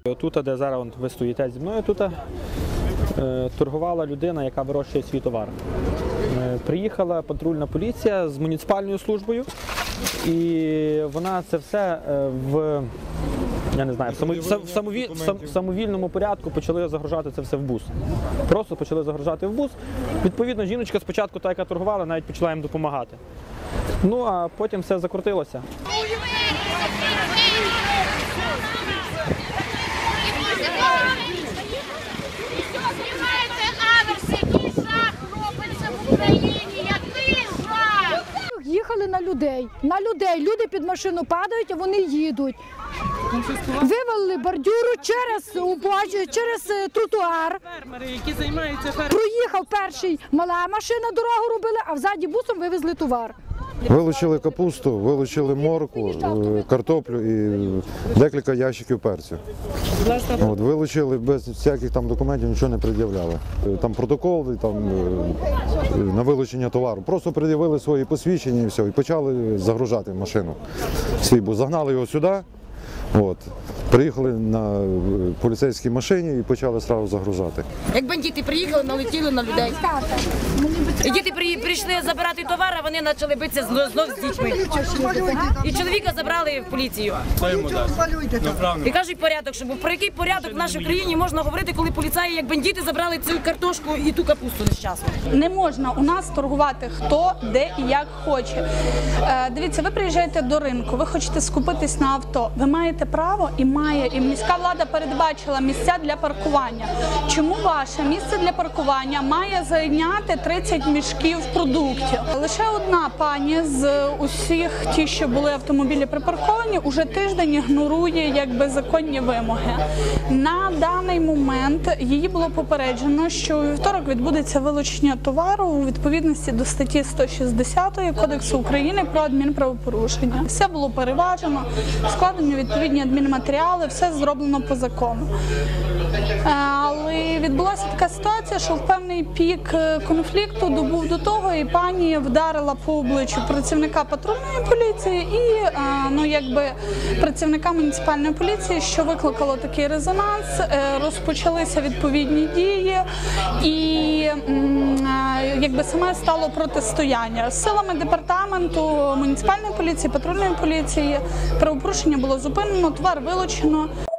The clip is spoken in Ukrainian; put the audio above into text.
Тут, де зараз ви стоїте зі мною, тут торгувала людина, яка вирощує свій товар. Приїхала патрульна поліція з муніципальною службою, і вона це все в самовільному порядку почали загружати це все в бус. Просто почали загружати в бус. Відповідно, жіночка спочатку, та, яка торгувала, навіть почала їм допомагати. Ну, а потім все закрутилося. Їхали на людей. Люди під машину падають, а вони їдуть. Вивели бордюру через тротуар. Проїхав перший, мала машина дорогу робила, а взаді бусом вивезли товар. Вилучили капусту, вилучили моркву, картоплю і декілька ящиків перцю. Вилучили без всяких там документів, нічого не пред'являли. Там протокол на вилучення товару. Просто пред'явили свої посвідчення і все, і почали загружати машину. Свій бус. Загнали його сюди. Приїхали на поліцейській машині і почали одразу загружати. Як бандити приїхали, налетіли на людей. І діти прийшли забирати товар, а вони почали битися знов з дітьми. І чоловіка забрали в поліцію. І кажуть порядок, що про який порядок в нашій країні можна говорити, коли поліцаї, як бандити, забрали цю картошку і ту капусту нещасну. Не можна у нас торгувати хто, де і як хоче. Дивіться, ви приїжджаєте до ринку, ви хочете скупитись на авто, ви маєте право і міська влада передбачила місця для паркування. Чому ваше місце для паркування має зайняти 30 мішків продуктів? Лише одна пані з усіх ті, що були автомобілі припарковані, уже тиждень ігнорує законні вимоги. На даний момент її було попереджено, що у вівторок відбудеться вилучення товару у відповідності до статті 160 Кодексу України про адмінправопорушення. Все було переважено, складені відповідні адмінматеріали, все зроблено по закону. Але відбулася така ситуація, що в певний пік конфлікту добув до того, і пані вдарила по обличчю працівника патрульної поліції і працівника муніципальної поліції, що викликало такий резонанс, розпочалися відповідні дії і саме стало протистояння. Силами департаменту, муніципальної поліції, патрульної поліції правопорушення було зупинено, товар вилучено.